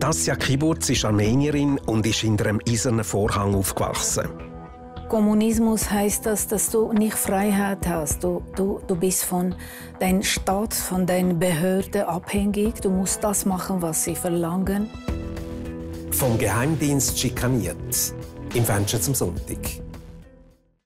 Tassia Kiburz ist Armenierin und ist hinter einem eisernen Vorhang aufgewachsen. Kommunismus heißt das, dass du nicht Freiheit hast. Du bist von deinem Staat, von deinen Behörden abhängig. Du musst das machen, was sie verlangen. Vom Geheimdienst schikaniert. Im Fenster zum Sonntag.